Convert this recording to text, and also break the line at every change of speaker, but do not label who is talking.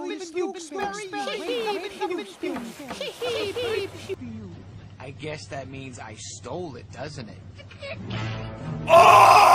I guess that means I stole it, doesn't it?
Oh!